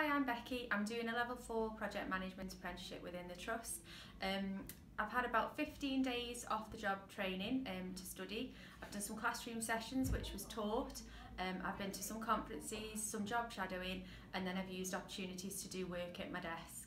Hi, I'm Becky. I'm doing a level 4 project management apprenticeship within the trust. I've had about 15 days off the job training to study. I've done some classroom sessions which was taught. I've been to some conferences, some job shadowing, and then I've used opportunities to do work at my desk.